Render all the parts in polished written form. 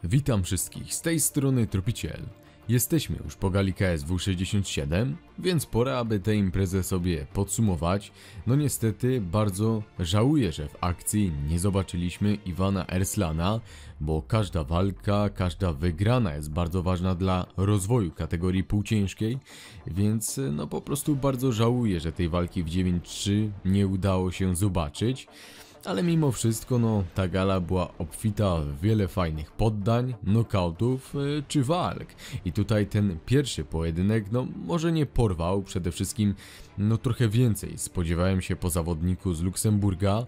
Witam wszystkich, z tej strony Tropiciel. Jesteśmy już po gali KSW 67, więc pora, aby tę imprezę sobie podsumować. No niestety bardzo żałuję, że w akcji nie zobaczyliśmy Iwana Erslana, bo każda walka, każda wygrana jest bardzo ważna dla rozwoju kategorii półciężkiej, więc no po prostu bardzo żałuję, że tej walki w 9-3 nie udało się zobaczyć. Ale mimo wszystko, no, ta gala była obfita w wiele fajnych poddań, knockoutów czy walk. I tutaj ten pierwszy pojedynek, no, może nie porwał, przede wszystkim, no, trochę więcej spodziewałem się po zawodniku z Luksemburga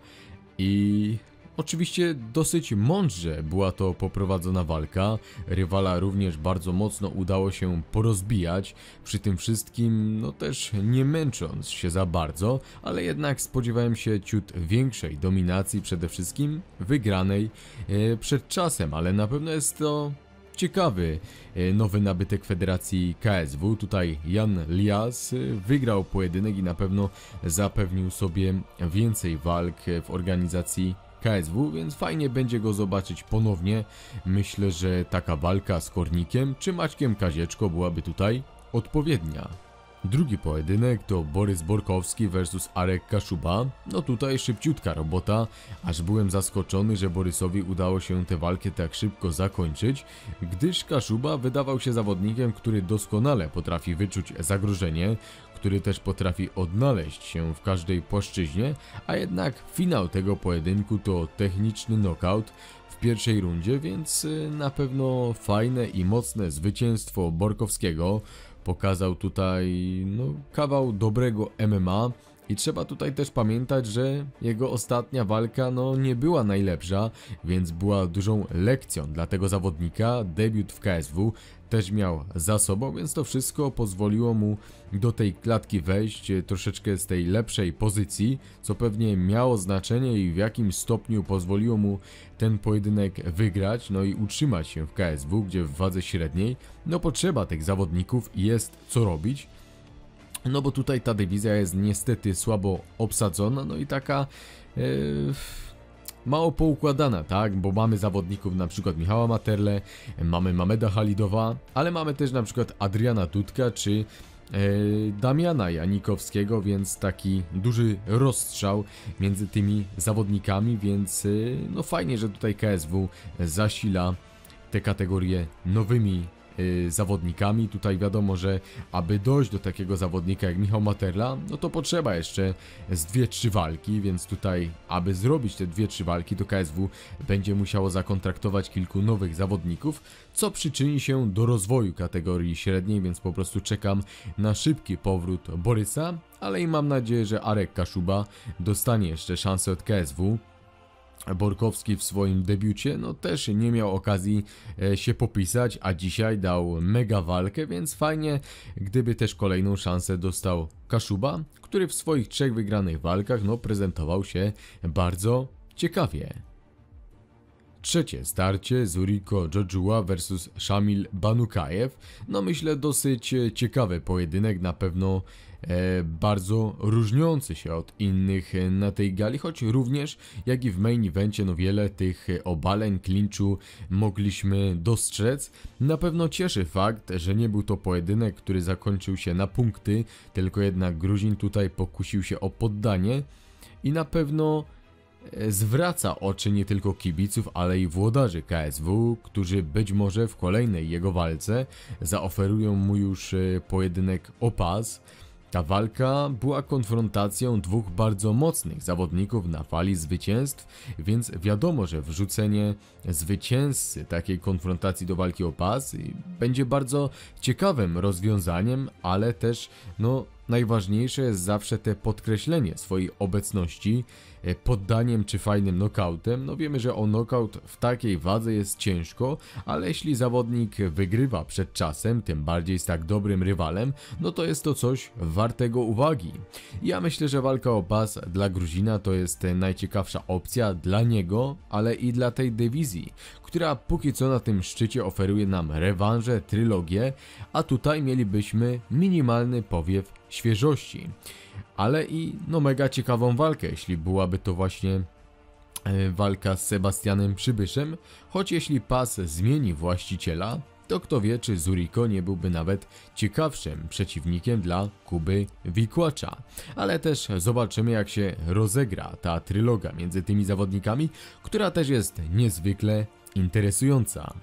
i oczywiście dosyć mądrze była to poprowadzona walka, rywala również bardzo mocno udało się porozbijać, przy tym wszystkim no też nie męcząc się za bardzo, ale jednak spodziewałem się ciut większej dominacji, przede wszystkim wygranej przed czasem, ale na pewno jest to ciekawy nowy nabytek Federacji KSW. Tutaj Jan Lias wygrał pojedynek i na pewno zapewnił sobie więcej walk w organizacji KSW, więc fajnie będzie go zobaczyć ponownie. Myślę, że taka walka z Kornikiem czy Maćkiem Kazieczko byłaby tutaj odpowiednia. Drugi pojedynek to Borys Borkowski vs Arek Kaszuba. No tutaj szybciutka robota, aż byłem zaskoczony, że Borysowi udało się tę walkę tak szybko zakończyć, gdyż Kaszuba wydawał się zawodnikiem, który doskonale potrafi wyczuć zagrożenie, który też potrafi odnaleźć się w każdej płaszczyźnie, a jednak finał tego pojedynku to techniczny knockout w pierwszej rundzie, więc na pewno fajne i mocne zwycięstwo Borkowskiego. Pokazał tutaj no, kawał dobrego MMA i trzeba tutaj też pamiętać, że jego ostatnia walka no, nie była najlepsza, więc była dużą lekcją dla tego zawodnika. Debiut w KSW też miał za sobą, więc to wszystko pozwoliło mu do tej klatki wejść troszeczkę z tej lepszej pozycji, co pewnie miało znaczenie i w jakim stopniu pozwoliło mu ten pojedynek wygrać, no i utrzymać się w KSW, gdzie w wadze średniej no potrzeba tych zawodników i jest co robić. No bo tutaj ta dywizja jest niestety słabo obsadzona, no i taka mało poukładana, tak? Bo mamy zawodników na przykład Michała Materle, mamy Mameda Halidowa, ale mamy też na przykład Adriana Dudka czy Damiana Janikowskiego, więc taki duży rozstrzał między tymi zawodnikami, więc no fajnie, że tutaj KSW zasila te kategorie nowymi zawodnikami. Tutaj wiadomo, że aby dojść do takiego zawodnika jak Michał Materla, no to potrzeba jeszcze z 2-3 walki, więc tutaj aby zrobić te 2-3 walki, to KSW będzie musiało zakontraktować kilku nowych zawodników, co przyczyni się do rozwoju kategorii średniej, więc po prostu czekam na szybki powrót Borysa, ale i mam nadzieję, że Arek Kaszuba dostanie jeszcze szansę od KSW. Borkowski w swoim debiucie no też nie miał okazji się popisać, a dzisiaj dał mega walkę, więc fajnie gdyby też kolejną szansę dostał Kaszuba, który w swoich 3 wygranych walkach no prezentował się bardzo ciekawie. Trzecie starcie Zuriko Jojua vs Shamil Banukajew. No myślę dosyć ciekawy pojedynek, na pewno bardzo różniący się od innych na tej gali, choć również jak i w main evencie no wiele tych obaleń, klinczu mogliśmy dostrzec. Na pewno cieszy fakt, że nie był to pojedynek, który zakończył się na punkty, tylko jednak Gruzin tutaj pokusił się o poddanie i na pewno zwraca oczy nie tylko kibiców, ale i włodarzy KSW, którzy być może w kolejnej jego walce zaoferują mu już pojedynek o pas. Ta walka była konfrontacją dwóch bardzo mocnych zawodników na fali zwycięstw, więc wiadomo, że wrzucenie zwycięzcy takiej konfrontacji do walki o pas będzie bardzo ciekawym rozwiązaniem, ale też no najważniejsze jest zawsze te podkreślenie swojej obecności poddaniem czy fajnym knockoutem. No wiemy, że o knockout w takiej wadze jest ciężko, ale jeśli zawodnik wygrywa przed czasem, tym bardziej z tak dobrym rywalem, no to jest to coś wartego uwagi. Ja myślę, że walka o pas dla Gruzina to jest najciekawsza opcja dla niego, ale i dla tej dywizji, która póki co na tym szczycie oferuje nam rewanże, trylogię, a tutaj mielibyśmy minimalny powiew świeżości. Ale i no mega ciekawą walkę, jeśli byłaby to właśnie walka z Sebastianem Przybyszem, choć jeśli pas zmieni właściciela, to kto wie, czy Zuriko nie byłby nawet ciekawszym przeciwnikiem dla Kuby Wikłacza. Ale też zobaczymy, jak się rozegra ta tryloga między tymi zawodnikami, która też jest niezwykle interesująca.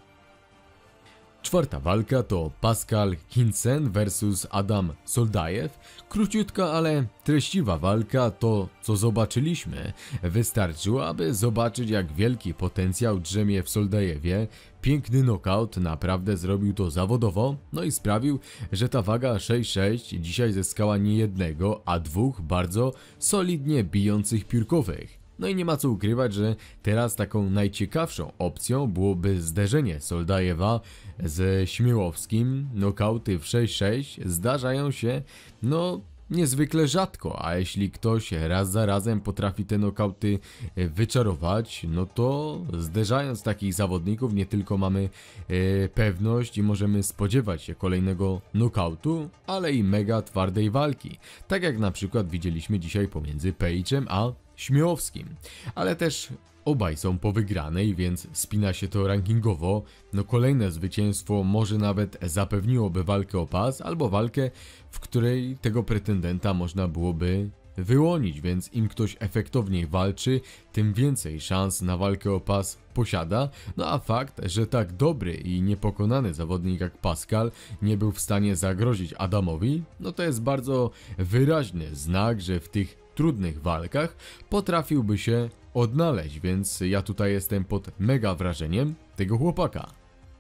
Czwarta walka to Pascal Kinsen vs Adam Soldajew. Króciutka, ale treściwa walka. To, co zobaczyliśmy, wystarczyło, aby zobaczyć, jak wielki potencjał drzemie w Soldajewie. Piękny knockout, naprawdę zrobił to zawodowo, no i sprawił, że ta waga 6-6 dzisiaj zyskała nie jednego, a dwóch bardzo solidnie bijących piórkowych. No i nie ma co ukrywać, że teraz taką najciekawszą opcją byłoby zderzenie Soldajewa ze Śmiałowskim. Knockouty w 6-6 zdarzają się, no, niezwykle rzadko, a jeśli ktoś raz za razem potrafi te knockouty wyczarować, no to zderzając takich zawodników nie tylko mamy pewność i możemy spodziewać się kolejnego knockoutu, ale i mega twardej walki. Tak jak na przykład widzieliśmy dzisiaj pomiędzy Page'em a Śmiałowskim. Ale też obaj są po wygranej, więc spina się to rankingowo. No kolejne zwycięstwo może nawet zapewniłoby walkę o pas, albo walkę, w której tego pretendenta można byłoby wyłonić, więc im ktoś efektowniej walczy, tym więcej szans na walkę o pas posiada. No a fakt, że tak dobry i niepokonany zawodnik jak Pascal nie był w stanie zagrozić Adamowi, no to jest bardzo wyraźny znak, że w tych trudnych walkach potrafiłby się odnaleźć, więc ja tutaj jestem pod mega wrażeniem tego chłopaka.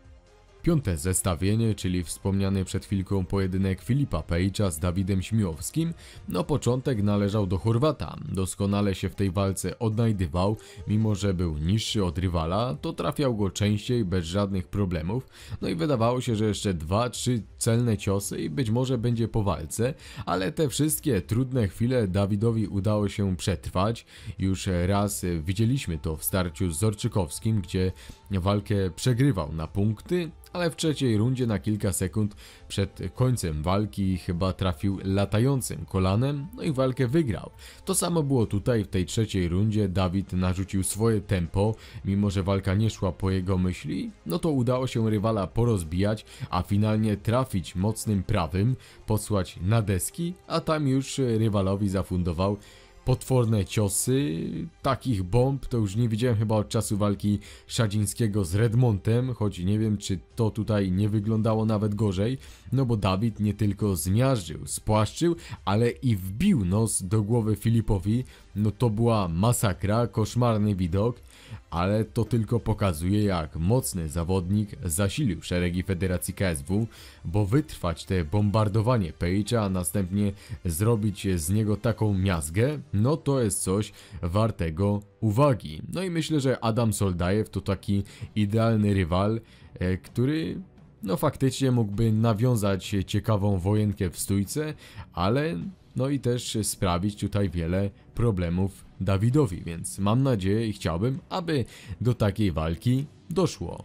Piąte zestawienie, czyli wspomniany przed chwilką pojedynek Filipa Page'a z Dawidem Śmiałowskim, no początek należał do Chorwata. Doskonale się w tej walce odnajdywał, mimo że był niższy od rywala, to trafiał go częściej bez żadnych problemów. No i wydawało się, że jeszcze 2-3 celne ciosy i być może będzie po walce, ale te wszystkie trudne chwile Dawidowi udało się przetrwać. Już raz widzieliśmy to w starciu z Zorczykowskim, gdzie walkę przegrywał na punkty, ale w trzeciej rundzie na kilka sekund przed końcem walki chyba trafił latającym kolanem, no i walkę wygrał. To samo było tutaj w tej trzeciej rundzie. Dawid narzucił swoje tempo, mimo że walka nie szła po jego myśli, no to udało się rywala porozbijać, a finalnie trafić mocnym prawym, posłać na deski, a tam już rywalowi zafundował potworne ciosy. Takich bomb to już nie widziałem chyba od czasu walki Szadzińskiego z Redmontem, choć nie wiem, czy to tutaj nie wyglądało nawet gorzej, no bo Dawid nie tylko zmiażdżył, spłaszczył, ale i wbił nos do głowy Filipowi. No to była masakra, koszmarny widok, ale to tylko pokazuje, jak mocny zawodnik zasilił szeregi Federacji KSW, bo wytrwać te bombardowanie Page'a, a następnie zrobić z niego taką miazgę, no to jest coś wartego uwagi. No i myślę, że Adam Soldajew to taki idealny rywal, który no faktycznie mógłby nawiązać ciekawą wojenkę w stójce, ale no i też sprawić tutaj wiele problemów Dawidowi, więc mam nadzieję i chciałbym, aby do takiej walki doszło.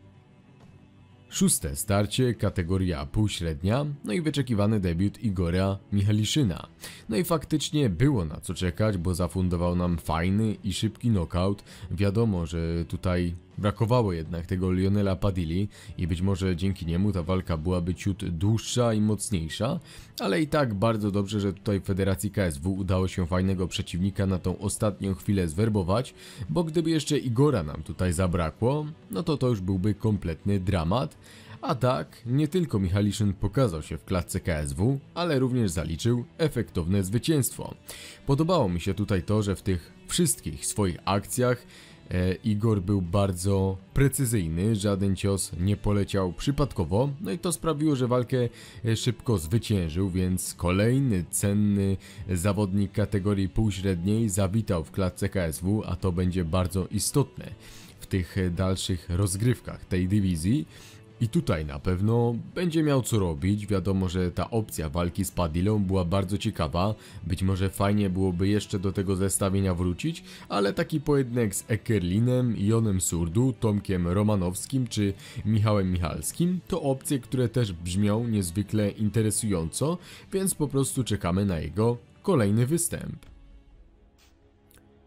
Szóste starcie, kategoria półśrednia, no i wyczekiwany debiut Igora Michaliszyna. No i faktycznie było na co czekać, bo zafundował nam fajny i szybki knockout. Wiadomo, że tutaj brakowało jednak tego Lionela Padilli i być może dzięki niemu ta walka byłaby ciut dłuższa i mocniejsza, ale i tak bardzo dobrze, że tutaj w Federacji KSW udało się fajnego przeciwnika na tą ostatnią chwilę zwerbować, bo gdyby jeszcze Igora nam tutaj zabrakło, no to już byłby kompletny dramat. A tak, nie tylko Michaliszyn pokazał się w klatce KSW, ale również zaliczył efektowne zwycięstwo. Podobało mi się tutaj to, że w tych wszystkich swoich akcjach Igor był bardzo precyzyjny, żaden cios nie poleciał przypadkowo, no i to sprawiło, że walkę szybko zwyciężył, więc kolejny cenny zawodnik kategorii półśredniej zawitał w klatce KSW, a to będzie bardzo istotne w tych dalszych rozgrywkach tej dywizji. I tutaj na pewno będzie miał co robić. Wiadomo, że ta opcja walki z Padillą była bardzo ciekawa. Być może fajnie byłoby jeszcze do tego zestawienia wrócić, ale taki pojedynek z Ekerlinem, Jonem Surdu, Tomkiem Romanowskim czy Michałem Michalskim to opcje, które też brzmią niezwykle interesująco, więc po prostu czekamy na jego kolejny występ.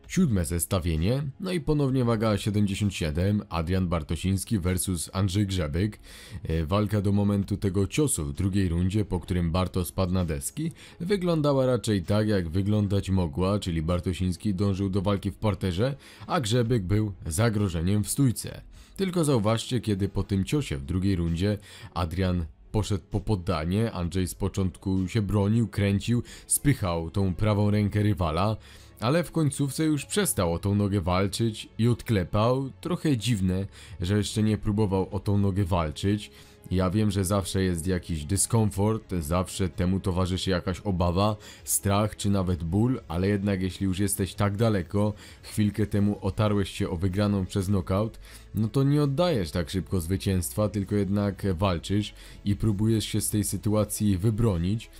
7. zestawienie, no i ponownie waga 77, Adrian Bartosiński versus Andrzej Grzebyk. Walka do momentu tego ciosu w drugiej rundzie, po którym Bartos spadł na deski, wyglądała raczej tak, jak wyglądać mogła, czyli Bartosiński dążył do walki w parterze, a Grzebyk był zagrożeniem w stójce. Tylko zauważcie, kiedy po tym ciosie w drugiej rundzie Adrian poszedł po poddanie, Andrzej z początku się bronił, kręcił, spychał tą prawą rękę rywala, ale w końcówce już przestał o tą nogę walczyć i odklepał. Trochę dziwne, że jeszcze nie próbował o tą nogę walczyć. Ja wiem, że zawsze jest jakiś dyskomfort, zawsze temu towarzyszy jakaś obawa, strach czy nawet ból, ale jednak jeśli już jesteś tak daleko, chwilkę temu otarłeś się o wygraną przez knockout, no to nie oddajesz tak szybko zwycięstwa, tylko jednak walczysz i próbujesz się z tej sytuacji wybronić.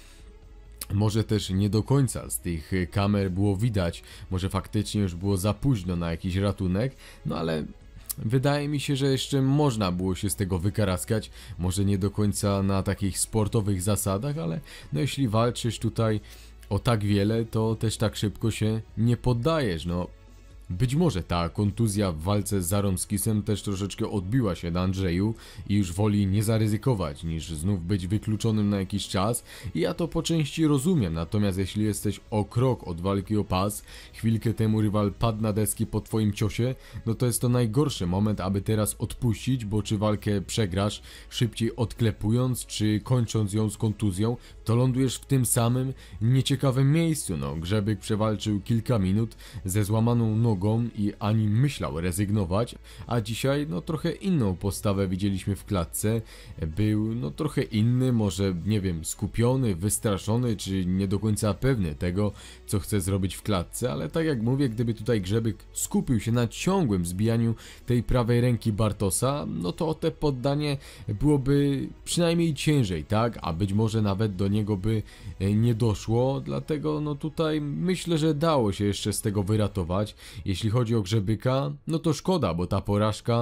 Może też nie do końca z tych kamer było widać, może faktycznie już było za późno na jakiś ratunek, no ale wydaje mi się, że jeszcze można było się z tego wykaraskać, może nie do końca na takich sportowych zasadach, ale no jeśli walczysz tutaj o tak wiele, to też tak szybko się nie poddajesz, no. Być może ta kontuzja w walce z Zaromskisem też troszeczkę odbiła się na Andrzeju i już woli nie zaryzykować niż znów być wykluczonym na jakiś czas i ja to po części rozumiem, natomiast jeśli jesteś o krok od walki o pas, chwilkę temu rywal padł na deski po twoim ciosie, no to jest to najgorszy moment, aby teraz odpuścić, bo czy walkę przegrasz szybciej odklepując, czy kończąc ją z kontuzją, to lądujesz w tym samym nieciekawym miejscu. No, Grzebyk przewalczył kilka minut ze złamaną nogą i ani myślał rezygnować, a dzisiaj no trochę inną postawę widzieliśmy w klatce. Był no trochę inny, może nie wiem, skupiony, wystraszony, czy nie do końca pewny tego, co chce zrobić w klatce, ale tak jak mówię, gdyby tutaj Grzebyk skupił się na ciągłym zbijaniu tej prawej ręki Bartosa, no to o te poddanie byłoby przynajmniej ciężej, tak? A być może nawet do niego by nie doszło, dlatego no tutaj myślę, że dało się jeszcze z tego wyratować. Jeśli chodzi o Grzebyka, no to szkoda, bo ta porażka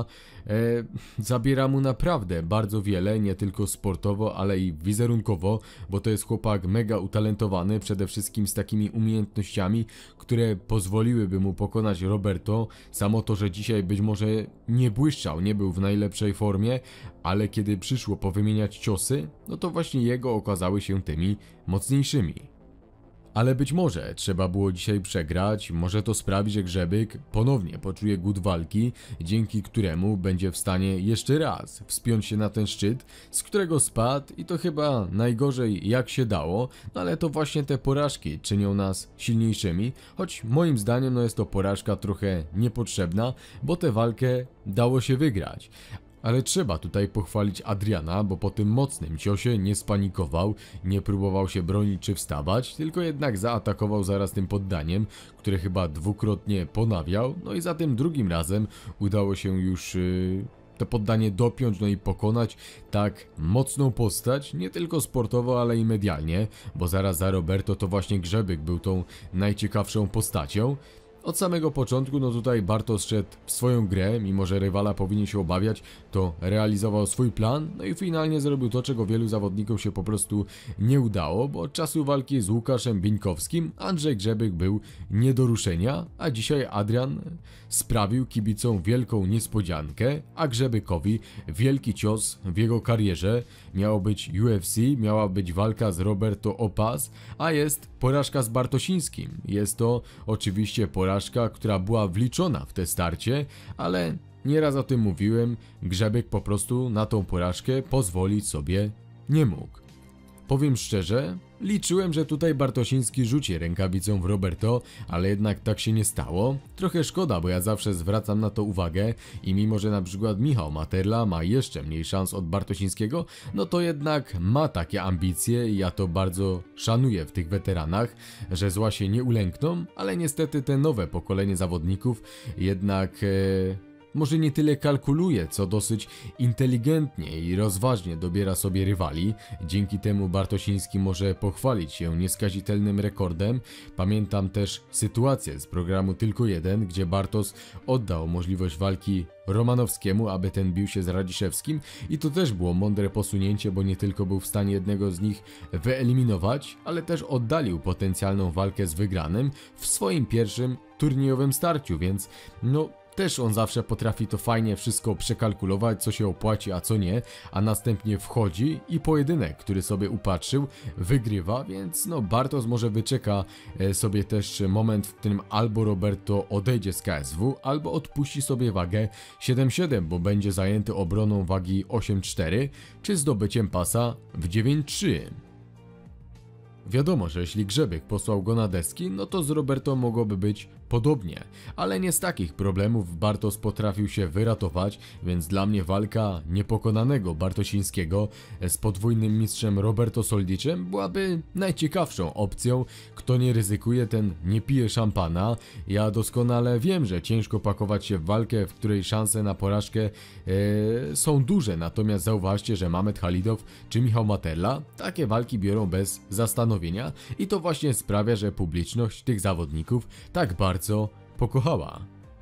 zabiera mu naprawdę bardzo wiele, nie tylko sportowo, ale i wizerunkowo, bo to jest chłopak mega utalentowany, przede wszystkim z takimi umiejętnościami, które pozwoliłyby mu pokonać Roberto. Samo to, że dzisiaj być może nie błyszczał, nie był w najlepszej formie, ale kiedy przyszło powymieniać ciosy, no to właśnie jego okazały się tymi mocniejszymi. Ale być może trzeba było dzisiaj przegrać, może to sprawi, że Grzebyk ponownie poczuje głód walki, dzięki któremu będzie w stanie jeszcze raz wspiąć się na ten szczyt, z którego spadł i to chyba najgorzej jak się dało, no ale to właśnie te porażki czynią nas silniejszymi, choć moim zdaniem no jest to porażka trochę niepotrzebna, bo tę walkę dało się wygrać. Ale trzeba tutaj pochwalić Adriana, bo po tym mocnym ciosie nie spanikował, nie próbował się bronić czy wstawać, tylko jednak zaatakował zaraz tym poddaniem, które chyba dwukrotnie ponawiał, no i za tym drugim razem udało się już to poddanie dopiąć, no i pokonać tak mocną postać, nie tylko sportowo, ale i medialnie, bo zaraz za Roberto to właśnie Grzebyk był tą najciekawszą postacią. Od samego początku, no tutaj Bartos szedł w swoją grę, mimo że rywala powinien się obawiać, to realizował swój plan, no i finalnie zrobił to, czego wielu zawodnikom się po prostu nie udało, bo od czasu walki z Łukaszem Bieńkowskim Andrzej Grzebyk był nie do ruszenia, a dzisiaj Adrian sprawił kibicom wielką niespodziankę, a Grzebykowi wielki cios w jego karierze. Miało być UFC, miała być walka z Roberto o pas, a jest porażka z Bartosińskim. Jest to oczywiście porażka, która była wliczona w te starcie, ale nieraz o tym mówiłem, Grzebyk po prostu na tą porażkę pozwolić sobie nie mógł. Powiem szczerze, liczyłem, że tutaj Bartosiński rzuci rękawicą w Roberto, ale jednak tak się nie stało. Trochę szkoda, bo ja zawsze zwracam na to uwagę i mimo, że na przykład Michał Materla ma jeszcze mniej szans od Bartosińskiego, no to jednak ma takie ambicje i ja to bardzo szanuję w tych weteranach, że zła się nie ulękną, ale niestety te nowe pokolenie zawodników jednak może nie tyle kalkuluje, co dosyć inteligentnie i rozważnie dobiera sobie rywali. Dzięki temu Bartosiński może pochwalić się nieskazitelnym rekordem. Pamiętam też sytuację z programu Tylko Jeden, gdzie Bartos oddał możliwość walki Romanowskiemu, aby ten bił się z Radziszewskim i to też było mądre posunięcie, bo nie tylko był w stanie jednego z nich wyeliminować, ale też oddalił potencjalną walkę z wygranym w swoim pierwszym turniejowym starciu, więc no też on zawsze potrafi to fajnie wszystko przekalkulować, co się opłaci, a co nie, a następnie wchodzi i pojedynek, który sobie upatrzył, wygrywa, więc no Bartosz może wyczeka sobie też moment, w którym albo Roberto odejdzie z KSW, albo odpuści sobie wagę 7-7, bo będzie zajęty obroną wagi 8-4, czy zdobyciem pasa w 9-3. Wiadomo, że jeśli Grzebyk posłał go na deski, no to z Roberto mogłoby być podobnie, ale nie z takich problemów Bartosz potrafił się wyratować, więc dla mnie walka niepokonanego Bartosińskiego z podwójnym mistrzem Roberto Soldiczem byłaby najciekawszą opcją. Kto nie ryzykuje, ten nie pije szampana. Ja doskonale wiem, że ciężko pakować się w walkę, w której szanse na porażkę są duże, natomiast zauważcie, że Mamed Halidow czy Michał Materla takie walki biorą bez zastanowienia i to właśnie sprawia, że publiczność tych zawodników tak bardzo pokochała.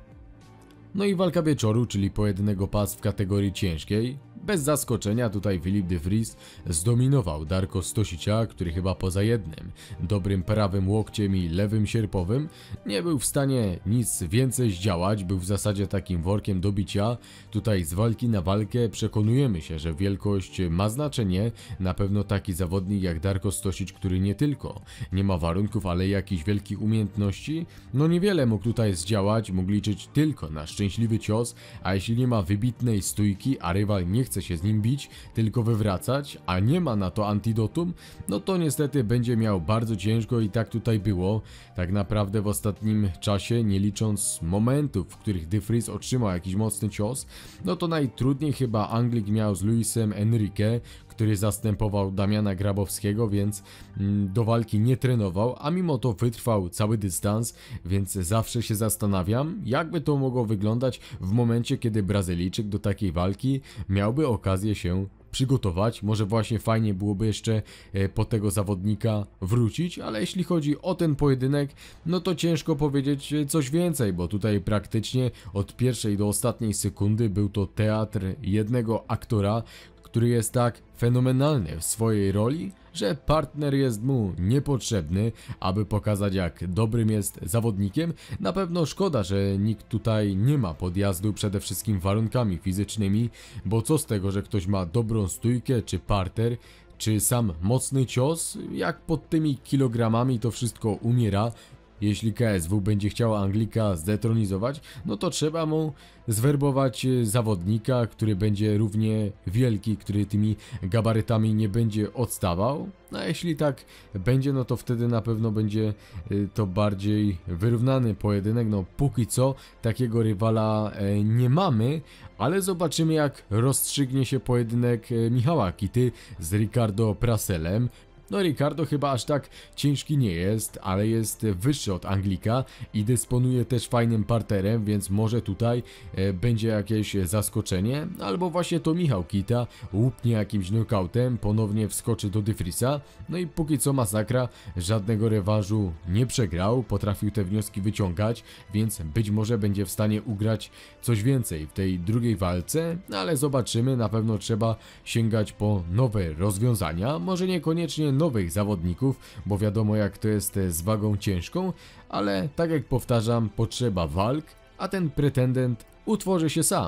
No i walka wieczoru, czyli pojedynek o pas w kategorii ciężkiej. Bez zaskoczenia tutaj Filip de Vries zdominował Darko Stosicia, który chyba poza jednym dobrym prawym łokciem i lewym sierpowym nie był w stanie nic więcej zdziałać, był w zasadzie takim workiem do bicia. Tutaj z walki na walkę przekonujemy się, że wielkość ma znaczenie. Na pewno taki zawodnik jak Darko Stosić, który nie tylko nie ma warunków, ale i jakichś wielkich umiejętności, no niewiele mógł tutaj zdziałać, mógł liczyć tylko na szczęśliwy cios, a jeśli nie ma wybitnej stójki, a rywal nie chce się z nim bić, tylko wywracać, a nie ma na to antidotum, no to niestety będzie miał bardzo ciężko i tak tutaj było. Tak naprawdę w ostatnim czasie, nie licząc momentów, w których de Vries otrzymał jakiś mocny cios, no to najtrudniej chyba Anglik miał z Luisem Enrique, który zastępował Damiana Grabowskiego, więc do walki nie trenował, a mimo to wytrwał cały dystans, więc zawsze się zastanawiam, jakby to mogło wyglądać w momencie, kiedy Brazylijczyk do takiej walki miałby okazję się przygotować. Może właśnie fajnie byłoby jeszcze po tego zawodnika wrócić, ale jeśli chodzi o ten pojedynek, no to ciężko powiedzieć coś więcej, bo tutaj praktycznie od pierwszej do ostatniej sekundy był to teatr jednego aktora, który jest tak fenomenalny w swojej roli, że partner jest mu niepotrzebny, aby pokazać, jak dobrym jest zawodnikiem. Na pewno szkoda, że nikt tutaj nie ma podjazdu przede wszystkim warunkami fizycznymi, bo co z tego, że ktoś ma dobrą stójkę czy parter, czy sam mocny cios, jak pod tymi kilogramami to wszystko umiera. Jeśli KSW będzie chciała Anglika zdetronizować, no to trzeba mu zwerbować zawodnika, który będzie równie wielki, który tymi gabarytami nie będzie odstawał. A jeśli tak będzie, no to wtedy na pewno będzie to bardziej wyrównany pojedynek. No póki co takiego rywala nie mamy, ale zobaczymy, jak rozstrzygnie się pojedynek Michała Kity z Ricardo Praselem. No Ricardo chyba aż tak ciężki nie jest, ale jest wyższy od Anglika i dysponuje też fajnym parterem, więc może tutaj będzie jakieś zaskoczenie, albo właśnie to Michał Kita łupnie jakimś knockoutem, ponownie wskoczy do de Vriesa. No i póki co masakra, żadnego rewanżu nie przegrał, potrafił te wnioski wyciągać, więc być może będzie w stanie ugrać coś więcej w tej drugiej walce, ale zobaczymy, na pewno trzeba sięgać po nowe rozwiązania, może niekoniecznie nowych zawodników, bo wiadomo jak to jest z wagą ciężką, ale tak jak powtarzam, potrzeba walk, a ten pretendent utworzy się sam.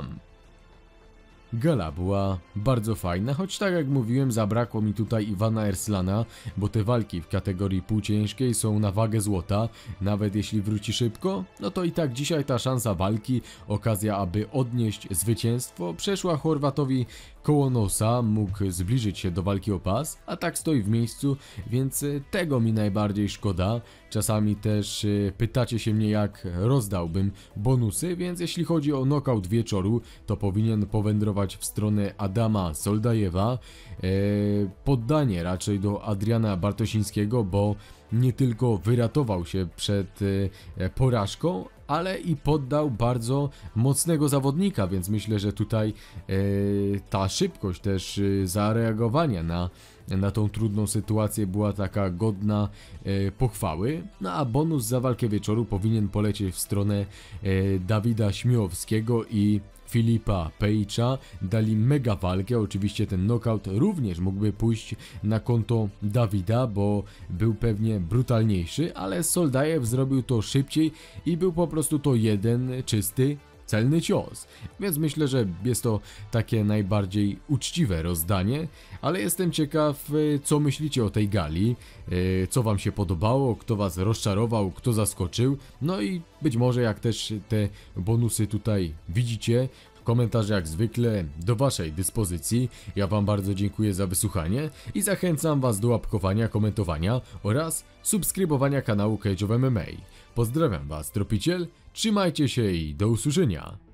Gala była bardzo fajna, choć tak jak mówiłem, zabrakło mi tutaj Iwana Erslana, bo te walki w kategorii półciężkiej są na wagę złota. Nawet jeśli wróci szybko, no to i tak dzisiaj ta szansa walki, okazja aby odnieść zwycięstwo, przeszła Chorwatowi koło nosa, mógł zbliżyć się do walki o pas, a tak stoi w miejscu, więc tego mi najbardziej szkoda. Czasami też pytacie się mnie, jak rozdałbym bonusy, więc jeśli chodzi o knockout wieczoru, to powinien powędrować w stronę Adama Soldajewa. Poddanie raczej do Adriana Bartosińskiego, bo nie tylko wyratował się przed porażką, ale i poddał bardzo mocnego zawodnika, więc myślę, że tutaj ta szybkość też zareagowania na na tą trudną sytuację była taka godna pochwały. No a bonus za walkę wieczoru powinien polecieć w stronę Dawida Śmiałowskiego i Filipa Pejcza. Dali mega walkę, oczywiście ten knockout również mógłby pójść na konto Dawida, bo był pewnie brutalniejszy, ale Soldajew zrobił to szybciej i był po prostu to jeden czysty, celny cios, więc myślę, że jest to takie najbardziej uczciwe rozdanie, ale jestem ciekaw, co myślicie o tej gali, co wam się podobało, kto was rozczarował, kto zaskoczył, no i być może jak też te bonusy tutaj widzicie, komentarze jak zwykle do waszej dyspozycji. Ja wam bardzo dziękuję za wysłuchanie i zachęcam was do łapkowania, komentowania oraz subskrybowania kanału Cage of MMA. Pozdrawiam was, Tropiciel, trzymajcie się i do usłyszenia.